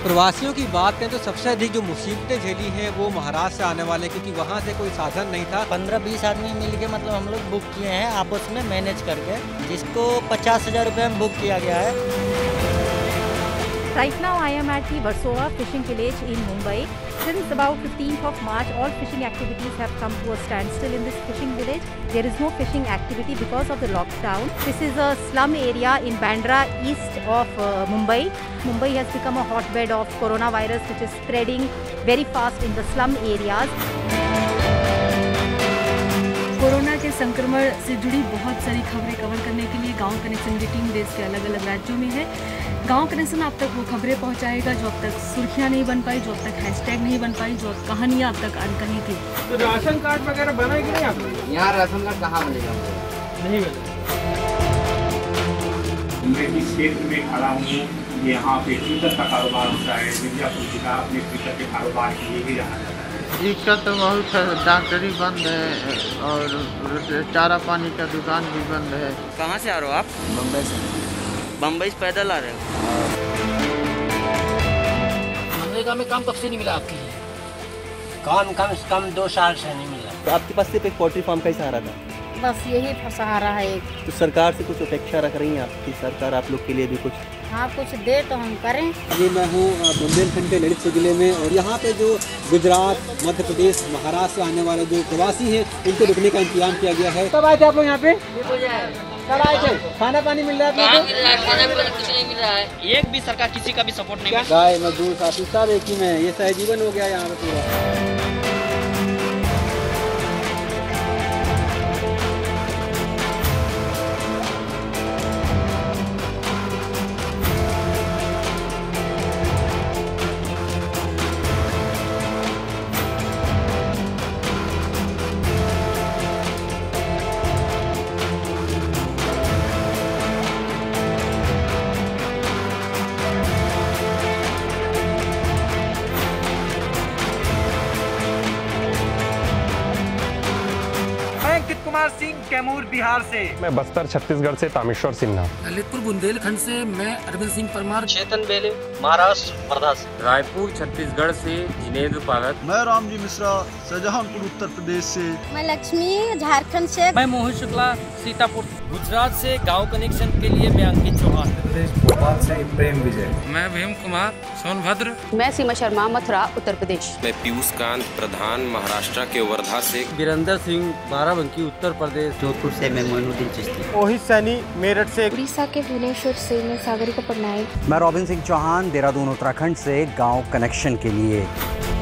प्रवासियों की बात करें तो सबसे अधिक जो मुसीबतें झेली हैं वो महाराष्ट्र से आने वाले, क्योंकि वहाँ से कोई साधन नहीं था। 15-20 आदमी मिलके मतलब हम लोग बुक किए हैं आपस में मैनेज करके, जिसको 50,000 रुपये में बुक किया गया है। Right now I am at the Versova fishing village in Mumbai. Since about 15th of March, all fishing activities have come to a standstill in this fishing village. There is no fishing activity because of the lockdown. This is a slum area in Bandra, east of Mumbai. Mumbai has become a hotbed of coronavirus, which is spreading very fast in the slum areas. Corona के संक्रमण से जुड़ी बहुत सारी खबरें cover करने के लिए गांव कनेक्शन की टीम देश के अलग अलग राज्यों में है। गांव कनेक्शन आप तक वो खबरें पहुंचाएगा जो अब तक सुर्खियां नहीं बन पाई, जो अब तक हैशटैग नहीं बन पाई, जो कहानियां अब तक अनकही थी। तो राशन कार्ड वगैरह बना है कि नहीं आपको? यहाँ राशन कार्ड कहाँ मिलेगा? नहीं मिलेगा। मैं इस क्षेत्र में खड़ा हूँ, यहाँ पे ट्विटर का कारोबार होता है। मिर्जापुर जिला अपने ट्विटर के कारोबार के लिए भी जाना जाता है। दिक्कत तो बहुत है, डॉक्टरी बंद है और चारा पानी का दुकान भी बंद है। कहाँ से आ रहे हो आप? मुंबई से। बम्बई से पैदल आ रहे हो? मनरेगा में काम कब से नहीं मिला आपकी? काम कम से कम 2 साल से नहीं मिला। तो आपके पास सिर्फ एक पोल्ट्री फार्म का ही सहारा था? बस यही सहारा है एक। तो सरकार से कुछ अपेक्षा रख रही हैं आपकी सरकार आप लोग के लिए भी कुछ? हाँ, कुछ दे तो हम करें। अभी मैं हूँ बुंदेलखंड के ललितपुर जिले में, और यहाँ पे जो गुजरात, मध्य प्रदेश, महाराष्ट्र से आने वाले जो प्रवासी हैं उनको रुकने का इंतजाम किया गया है। कब आए थे आप लोग यहाँ पे? कल आए थे। खाना पानी मिल रहा है? कुछ नहीं मिल रहा है। एक भी सरकार किसी का भी सपोर्ट नहीं। गाय मजदूर साथी सब एक ही में, ये सहजीवन हो गया यहाँ पे पूरा। कुमार सिंह, कैमूर बिहार से। मैं बस्तर छत्तीसगढ़ से तामेश्वर सिन्हा। ललितपुर बुंदेलखंड से मैं अरविंद सिंह परमार। चेतन बेले, महाराष्ट्र वर्धा से। रायपुर छत्तीसगढ़ से जिनेंद्र पागत। मैं रामजी मिश्रा, शाहजहांपुर उत्तर प्रदेश से। मैं लक्ष्मी, झारखंड से। मैं मोहित शुक्ला, सीतापुर। गुजरात से गांव कनेक्शन के लिए मैं अंकित चौहान। भोपाल से प्रेम विजय। मैं भीम कुमार, सोनभद्र। मैं सीमा शर्मा, मथुरा उत्तर प्रदेश। मैं पीयूष कांत प्रधान, महाराष्ट्र के वर्धा से। वीरेंद्र सिंह, बाराबंकी उत्तर प्रदेश। जोधपुर से मैं मोइनुद्दीन चिश्ती। मोहित सैनी, मेरठ से। उड़ीसा के भुवनेश्वर से मैं सागरिका पटनायक। मैं रॉबिन सिंह चौहान, देहरादून उत्तराखंड से गांव कनेक्शन के लिए।